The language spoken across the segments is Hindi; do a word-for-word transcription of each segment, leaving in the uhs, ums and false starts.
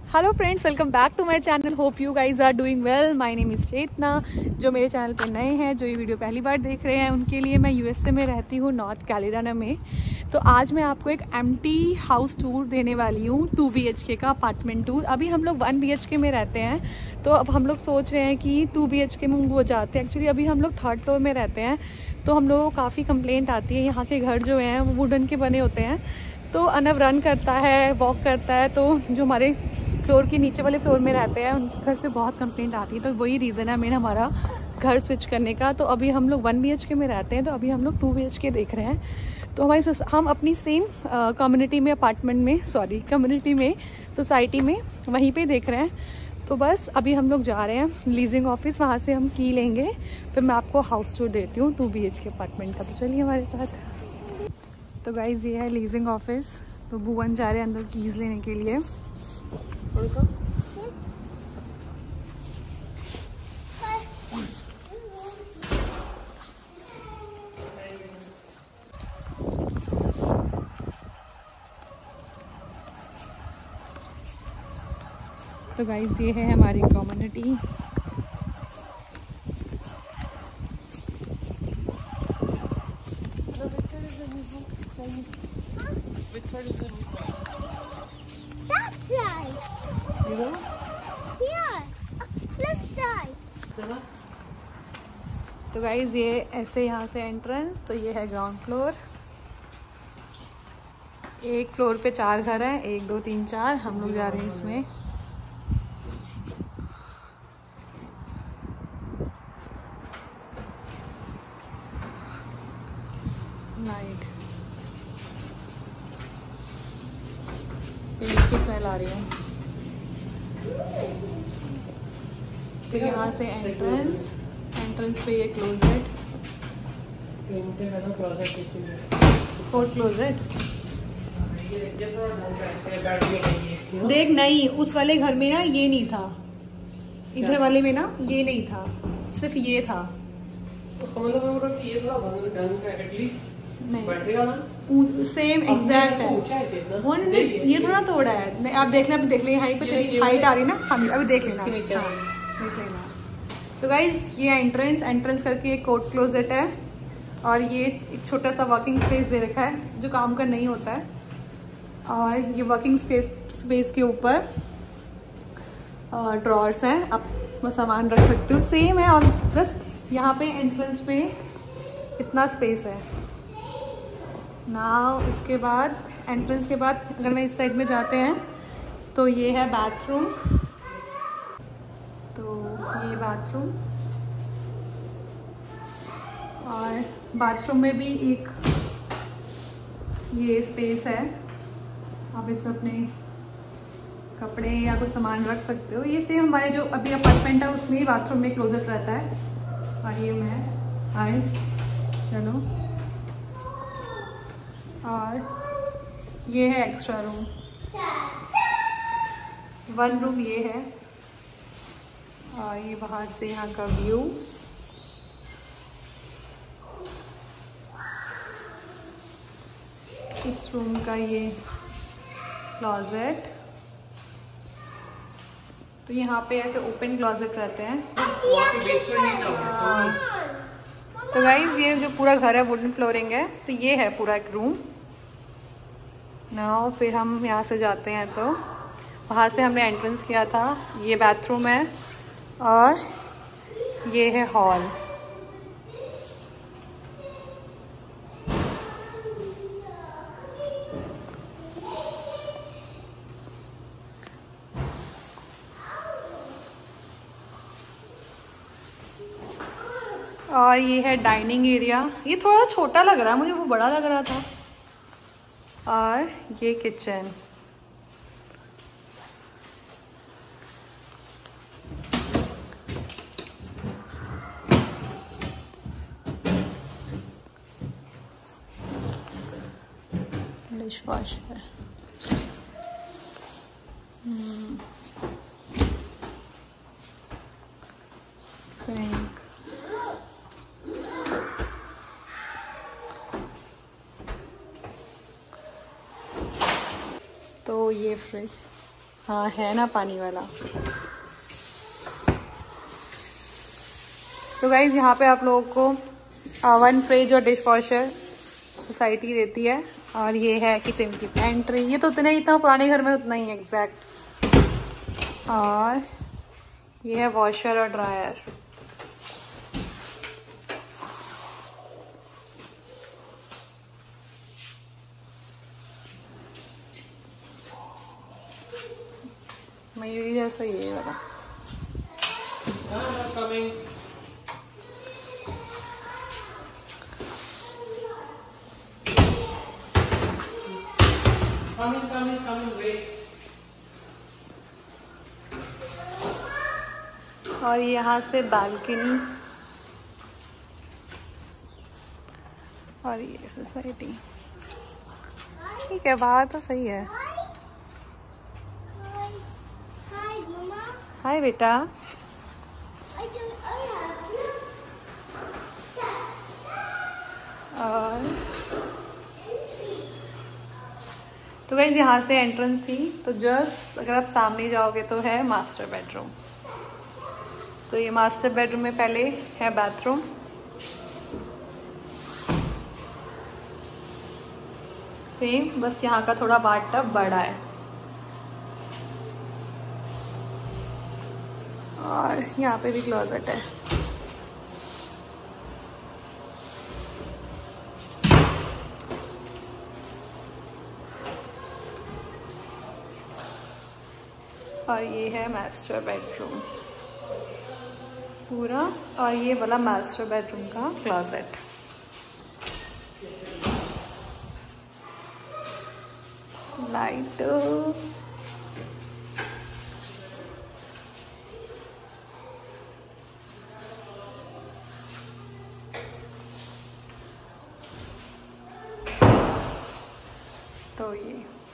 Hello friends, welcome back to my channel. Hope you guys are doing well. My name is Chetna. जो मेरे चैनल पे नए हैं, जो ये वीडियो पहली बार देख रहे हैं, उनके लिए मैं यूएसए में रहती हूँ, नॉर्थ कैरोलिना में। तो आज मैं आपको एक एम्प्टी हाउस टूर देने वाली हूँ, टू बी एच के का अपार्टमेंट टूर। अभी हम लोग वन बी एच के में रहते हैं, तो अब हम लोग सोच रहे हैं कि टू बी एच के में वो जाते हैं। एक्चुअली अभी हम लोग थर्ड फ्लोर में रहते हैं, तो हम लोगों को काफ़ी कंप्लेंट आती है। यहाँ के घर जो हैं वो वुडन के बने होते हैं, तो अनव रन करता है, वॉक करता है, तो जो हमारे फ्लोर के नीचे वाले फ्लोर में रहते हैं उनके घर से बहुत कंप्लेंट आती है। तो वही रीज़न है मेरा हमारा घर स्विच करने का। तो अभी हम लोग वन बी एच के में रहते हैं, तो अभी हम लोग टू बी एच के देख रहे हैं। तो हमारी हम अपनी सेम कम्युनिटी में अपार्टमेंट में सॉरी कम्युनिटी में सोसाइटी में वहीं पे देख रहे हैं। तो बस अभी हम लोग जा रहे हैं लीजिंग ऑफिस, वहाँ से हम की लेंगे, फिर मैं आपको हाउस टूर देती हूँ two B H K apartment का। तो चलिए हमारे साथ। तो गाइज़ ये है लीजिंग ऑफिस। तो भुवन जा रहे हैं अंदर कीज़ लेने के लिए। तो गाइस ये है हमारी कम्युनिटी। तो गाइस ये ऐसे यहाँ से एंट्रेंस। तो ये है ग्राउंड फ्लोर। एक फ्लोर पे चार घर हैं, एक दो तीन चार। हम लोग जा रहे हैं इसमें। नाइट पेड़ की स्मेल आ रही है। तो यहाँ से एंट्रेंस एंट्रेंस पे ये क्लोजेट, फोर्थ क्लोजेट। देख, नहीं उस वाले घर में ना ये नहीं था, इधर वाले में ना ये नहीं था, सिर्फ ये था। सेम एग्जैक्ट है वो, ये थोड़ा थोड़ा है। आप देख लें, अभी देख लें, यहाँ पे तेरी हाइट आ रही है ना, हम अभी देख लेना, हाँ, देख लेना। तो गाइज ये एंट्रेंस एंट्रेंस करके एक कोट क्लोजेट है, और ये एक छोटा सा वर्किंग स्पेस दे रखा है जो काम का नहीं होता है। और ये वर्किंग स्पेस स्पेस के ऊपर ड्रॉर्स हैं, आप वो सामान रख सकते हो, सेम है। और बस यहाँ पे एंट्रेंस पे इतना स्पेस है ना। इसके बाद एंट्रेंस के बाद अगर मैं इस साइड में जाते हैं तो ये है बाथरूम। तो ये बाथरूम, और बाथरूम में भी एक ये स्पेस है, आप इसमें अपने कपड़े या कुछ सामान रख सकते हो। ये सेम हमारे जो अभी अपार्टमेंट है उसमें बाथरूम में क्लोजेट रहता है। और ये मैं आए चलो, और ये है एक्स्ट्रा रूम। वन रूम ये है, और ये बाहर से यहाँ का व्यू। इस रूम का ये क्लोजेट। तो यहाँ पे ऐसे ओपन क्लोजेट रहते हैं। तो गाइज ये जो पूरा घर है वुडन फ्लोरिंग है। तो ये है पूरा एक रूम ना। फिर हम यहाँ से जाते हैं, तो वहाँ से हमने एंट्रेंस किया था। ये बाथरूम है, और ये है हॉल। और ये है डाइनिंग एरिया। ये थोड़ा छोटा लग रहा है मुझे, वो बड़ा लग रहा था। और ये किचन। Dish washer. सिंक। तो ये फ्रिज, हाँ है ना पानी वाला। तो गाइज यहाँ पे आप लोगों को ओवन, फ्रिज और डिश वॉशर सोसाइटी देती है। और ये है किचन की पेंट्री। ये तो उतना ही था पुराने घर में, उतना ही एग्जैक्ट। और ये है वॉशर और ड्रायर। मयूरी जैसा ये वाला। Coming, coming, coming, wait. और यहाँ से बालकनी और ये सोसाइटी। ठीक है, बाहर तो सही है। हाय बेटा। और तो गाइस यहाँ से एंट्रेंस थी, तो जस्ट अगर आप सामने जाओगे तो है मास्टर बेडरूम। तो ये मास्टर बेडरूम में पहले है बाथरूम। सेम, बस यहाँ का थोड़ा बाथटब बड़ा है। और यहाँ पे भी क्लोजेट है। और ये है मास्टर बेडरूम पूरा। और ये वाला मास्टर बेडरूम का क्लोजेट। लाइट तो ये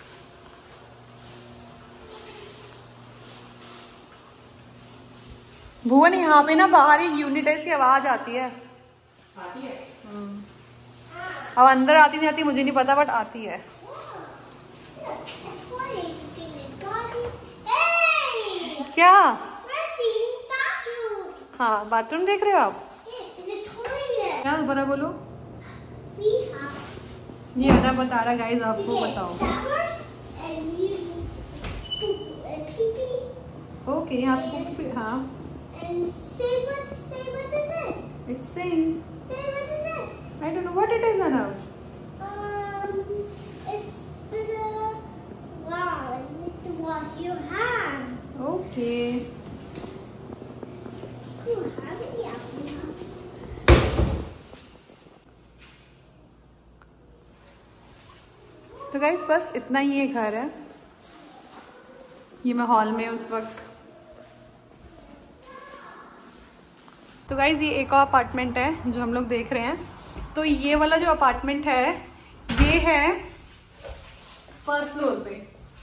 भुवन, यहाँ पे ना बाहर एक यूनिटाइज की आवाज आती है। आती है? अब अंदर आती नहीं आती मुझे नहीं पता, बट आती है। क्या? हाँ, बाथरूम देख रहे हो आप? क्या दोबारा बोलो। ये अदा बता रहा गाइस, आपको बताओ। ओके, आपको हाँ। And say what, say what it is. It's saying. Say what it is. I don't know what it is, Anav. Um, it's the one to wash your hands. Okay. You have it, yeah. तो गाइस बस इतना ही ये घर है। ये मैं हॉल में उस वक्त। तो गाइज ये एक और अपार्टमेंट है जो हम लोग देख रहे हैं। तो ये वाला जो अपार्टमेंट है ये है फर्स्ट फ्लोर पे।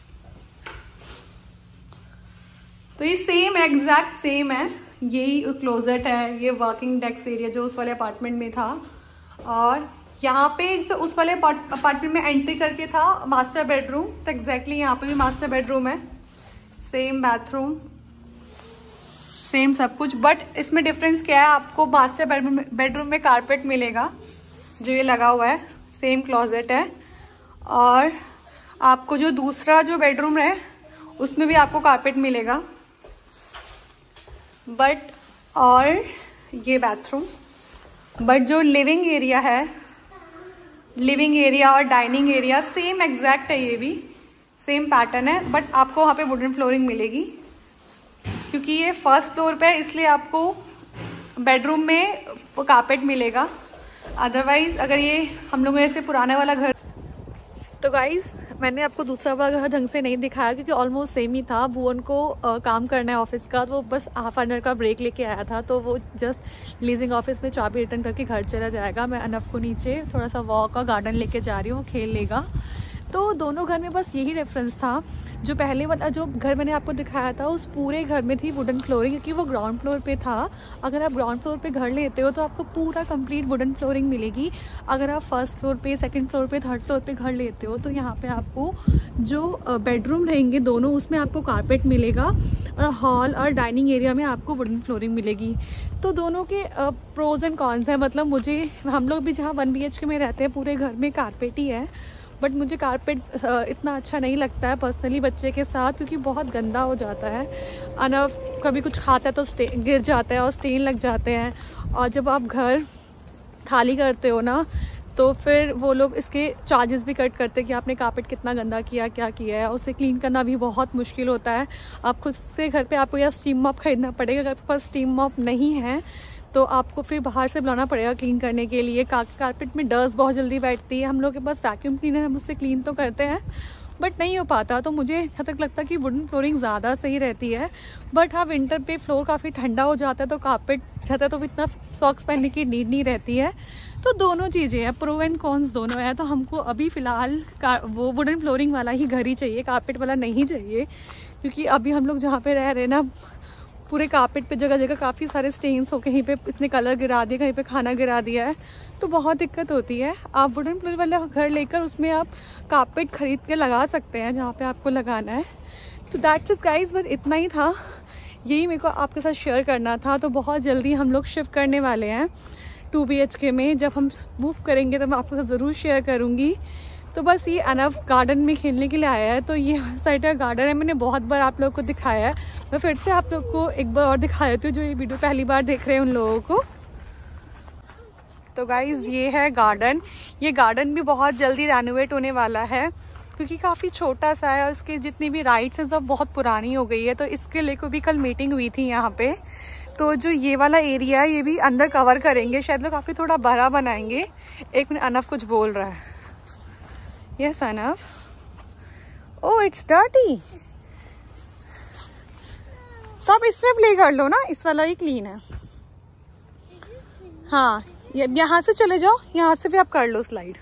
तो ये सेम एग्जैक्ट सेम है। यही क्लोजेट है, ये वर्किंग डेस्क एरिया जो उस वाले अपार्टमेंट में था। और यहाँ पे जैसे उस वाले अपार्टमेंट में एंट्री करके था मास्टर बेडरूम, तो एग्जैक्टली यहाँ पे भी मास्टर बेडरूम है। सेम बाथरूम, सेम सब कुछ। बट इसमें डिफरेंस क्या है, आपको मास्टर बेडरूम बेडरूम में कारपेट मिलेगा जो ये लगा हुआ है। सेम क्लोजेट है। और आपको जो दूसरा जो बेडरूम है उसमें भी आपको कारपेट मिलेगा। बट और ये बाथरूम, बट जो लिविंग एरिया है, लिविंग एरिया और डाइनिंग एरिया सेम एग्जैक्ट है। ये भी सेम पैटर्न है। बट आपको वहाँ पे वुडन फ्लोरिंग मिलेगी क्योंकि ये फर्स्ट फ्लोर पे है, इसलिए आपको बेडरूम में कारपेट मिलेगा। अदरवाइज अगर ये हम लोगों ऐसे पुराने वाला घर। तो गाइज मैंने आपको दूसरा वाला घर ढंग से नहीं दिखाया क्योंकि ऑलमोस्ट सेम ही था। भुवन को आ, काम करना है ऑफिस का, तो वो बस हाफ एन आवर का ब्रेक लेके आया था। तो वो जस्ट लीजिंग ऑफिस में चाबी रिटर्न करके घर चला जाएगा। मैं अनफ को नीचे थोड़ा सा वॉक और गार्डन लेके जा रही हूँ, खेल लेगा। तो दोनों घर में बस यही डिफरेंस था। जो पहले वाला जो घर मैंने आपको दिखाया था उस पूरे घर में थी वुडन फ्लोरिंग, क्योंकि वो ग्राउंड फ्लोर पे था। अगर आप ग्राउंड फ्लोर पे घर लेते हो तो आपको पूरा कंप्लीट वुडन फ्लोरिंग मिलेगी। अगर आप फर्स्ट फ्लोर पे, सेकंड फ्लोर पे, थर्ड फ्लोर पे घर लेते हो तो यहाँ पे आपको जो बेडरूम रहेंगे दोनों, उसमें आपको कारपेट मिलेगा और हॉल और डाइनिंग एरिया में आपको वुडन फ्लोरिंग मिलेगी। तो दोनों के प्रोज एंड कॉन्स हैं। मतलब मुझे, हम लोग भी जहाँ वन बी एच के में रहते हैं पूरे घर में कारपेट ही है, बट मुझे कारपेट इतना अच्छा नहीं लगता है पर्सनली बच्चे के साथ, क्योंकि बहुत गंदा हो जाता है। अनव कभी कुछ खाता है तो स्टे गिर जाता है और स्टेन लग जाते हैं। और जब आप घर खाली करते हो ना तो फिर वो लोग इसके चार्जेस भी कट करते हैं कि आपने कारपेट कितना गंदा किया, क्या किया है। उसे क्लीन करना भी बहुत मुश्किल होता है। आप खुद से घर पे आपको या स्टीम मॉप खरीदना पड़ेगा। अगर आपके पास स्टीम मॉप नहीं है तो आपको फिर बाहर से बुलाना पड़ेगा क्लीन करने के लिए। का, कारपेट में डस्ट बहुत जल्दी बैठती है। हम लोग के पास वैक्यूम क्लीनर, हम उससे क्लीन तो करते हैं बट नहीं हो पाता। तो मुझे यहाँ तक लगता है कि वुडन फ्लोरिंग ज़्यादा सही रहती है। बट हाँ, विंटर पे फ्लोर काफ़ी ठंडा हो जाता है तो कारपेट रहता है तो इतना सॉक्स पहनने की नीड नहीं रहती है। तो दोनों चीज़ें हैं, प्रो एंड कॉन्स दोनों हैं। तो हमको अभी फ़िलहाल वो वुडन फ्लोरिंग वाला ही घर ही चाहिए, कारपेट वाला नहीं चाहिए, क्योंकि अभी हम लोग जहाँ पे रह रहे हैं ना पूरे कारपेट पे जगह जगह काफ़ी सारे स्टेन्स हो, कहीं पे इसने कलर गिरा दिया, कहीं पे खाना गिरा दिया है, तो बहुत दिक्कत होती है। आप वुडन फ्लोर वाला घर लेकर उसमें आप कारपेट खरीद के लगा सकते हैं जहाँ पे आपको लगाना है। तो दैट्स इट गाइस, बस इतना ही था, यही मेरे को आपके साथ शेयर करना था। तो बहुत जल्दी हम लोग शिफ्ट करने वाले हैं टू बी एच के में। जब हम मूव करेंगे तो मैं आपके साथ ज़रूर शेयर करूँगी। तो बस ये अनव गार्डन में खेलने के लिए आया है। तो ये साइड का गार्डन है, मैंने बहुत बार आप लोगों को दिखाया है, मैं फिर से आप लोग को एक बार और दिखा देती हूँ जो ये वीडियो पहली बार देख रहे हैं उन लोगों को। तो गाइज ये है गार्डन। ये गार्डन भी बहुत जल्दी रेनोवेट होने वाला है क्योंकि काफ़ी छोटा सा है और इसकी जितनी भी राइड्स हैं सब बहुत पुरानी हो गई है। तो इसके लिए को भी कल मीटिंग हुई थी यहाँ पे। तो जो ये वाला एरिया है ये भी अंदर कवर करेंगे, शायद लोग काफ़ी थोड़ा बड़ा बनाएंगे। एक मिनट, अनव कुछ बोल रहा है। यस अनव। ओह इट्स डर्टी, तो आप इसमें प्ले कर लो ना, इस वाला ही क्लीन है। हाँ, यहाँ से चले जाओ, यहाँ से भी आप कर लो स्लाइड।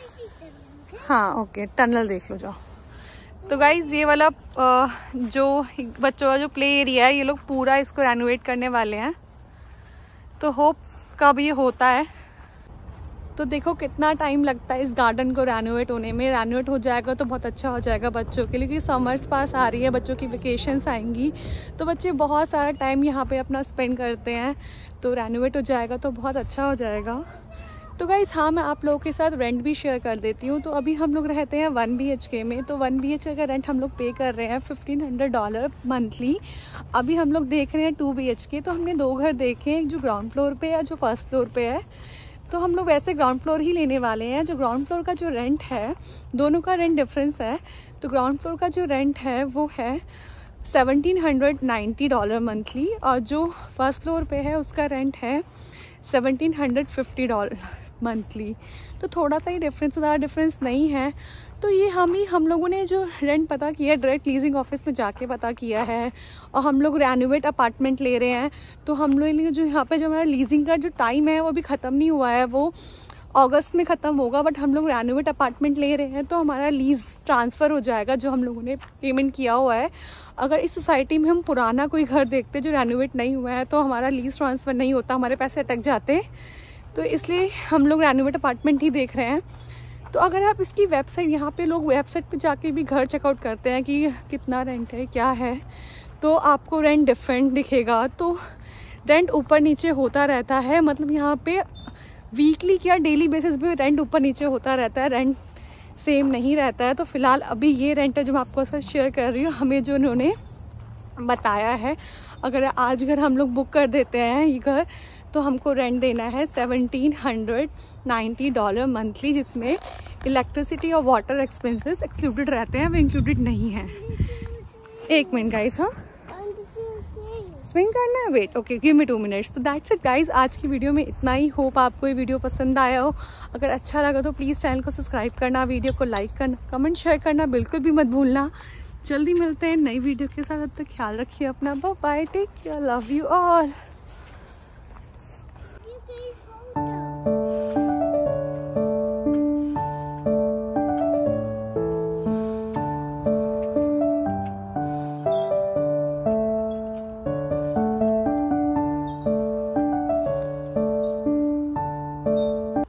हाँ ओके, टनल देख लो जाओ। तो गाइज ये वाला जो बच्चों का जो प्ले एरिया है ये लोग पूरा इसको रेनोवेट करने वाले हैं। तो होप कब ये होता है। तो देखो कितना टाइम लगता है इस गार्डन को रेनोवेट होने में। रेनोवेट हो जाएगा तो बहुत अच्छा हो जाएगा बच्चों के लिए, क्योंकि समर्स पास आ रही है, बच्चों की वेकेशंस आएंगी तो बच्चे बहुत सारा टाइम यहाँ पे अपना स्पेंड करते हैं। तो रेनोवेट हो जाएगा तो बहुत अच्छा हो जाएगा। तो गाइस हाँ, मैं आप लोगों के साथ रेंट भी शेयर कर देती हूँ। तो अभी हम लोग रहते हैं वन बी एच के में। तो वन बी एच के का रेंट हम लोग पे कर रहे हैं फिफ्टीन हंड्रेड डॉलर मंथली। अभी हम लोग देख रहे हैं टू बी एच के। तो हमने दो घर देखे हैं, एक जो ग्राउंड फ्लोर पे है, जो फर्स्ट फ्लोर पे है। तो हम लोग वैसे ग्राउंड फ्लोर ही लेने वाले हैं। जो ग्राउंड फ्लोर का जो रेंट है, दोनों का रेंट डिफरेंस है। तो ग्राउंड फ्लोर का जो रेंट है वो है seventeen hundred ninety dollar monthly, और जो फर्स्ट फ्लोर पे है उसका रेंट है seventeen hundred fifty dollar monthly. तो थोड़ा सा ही डिफरेंस, ज़्यादा डिफरेंस नहीं है। तो ये हम ही हम लोगों ने जो रेंट पता किया है डायरेक्ट लीजिंग ऑफिस में जाके पता किया है, और हम लोग रेनोवेट अपार्टमेंट ले रहे हैं। तो हम लोग जो यहाँ पे जो हमारा लीजिंग का जो टाइम है वो भी ख़त्म नहीं हुआ है, वो अगस्त में ख़त्म होगा। बट हम लोग रेनोवेट अपार्टमेंट ले रहे हैं तो हमारा लीज ट्रांसफ़र हो जाएगा जो हम लोगों ने पेमेंट किया हुआ है। अगर इस सोसाइटी में हम पुराना कोई घर देखते जो रेनोवेट नहीं हुआ है तो हमारा लीज ट्रांसफ़र नहीं होता, हमारे पैसे अटक जाते। तो इसलिए हम लोग रेनोवेट अपार्टमेंट ही देख रहे हैं। तो अगर आप इसकी वेबसाइट, यहाँ पे लोग वेबसाइट पे जाके भी घर चेकआउट करते हैं कि कितना रेंट है, क्या है, तो आपको रेंट डिफरेंट दिखेगा। तो रेंट ऊपर नीचे होता रहता है, मतलब यहाँ पे वीकली क्या डेली बेसिस पे रेंट ऊपर नीचे होता रहता है, रेंट सेम नहीं रहता है। तो फिलहाल अभी ये रेंट है जो मैं आपको साथ शेयर कर रही हूँ, हमें जो उन्होंने बताया है। अगर आज घर हम लोग बुक कर देते हैं ये घर तो हमको रेंट देना है seventeen hundred ninety dollar monthly, जिसमें इलेक्ट्रिसिटी और वाटर एक्सपेंसेस एक्सक्लूडेड रहते हैं, वो इंक्लूडेड नहीं है। एक मिनट गाइस, हाँ स्विंग करना है, wait okay give me two minutes. तो दैट्स इट गाइस, आज की वीडियो में इतना ही। होप आपको ये वीडियो पसंद आया हो। अगर अच्छा लगा तो प्लीज़ चैनल को सब्सक्राइब करना, वीडियो को लाइक करना, कमेंट शेयर करना बिल्कुल भी मत भूलना। जल्दी मिलते हैं नई वीडियो के साथ, अब तक ख्याल रखिए अपना, bye bye, take care, love you all.